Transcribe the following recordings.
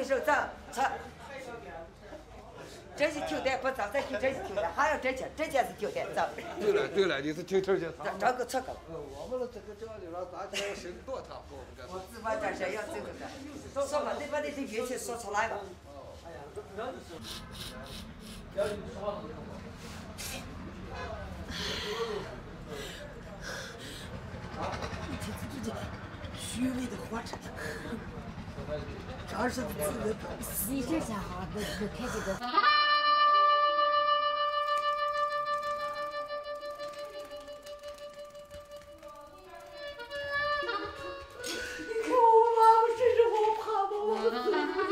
手走，走。这是头的，不走再去，这是头的，还要这件是头的，走。 对了，你是听头去。 这个错个。 我们这个叫你让大家心多踏实， 我只把这事要走的，说嘛，你把你的乐器说出来吧。虚伪的火车，这是自你这家伙不开这个。 你看我妈，我身上好怕吗？我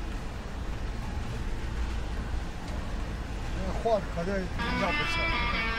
话可能要不行。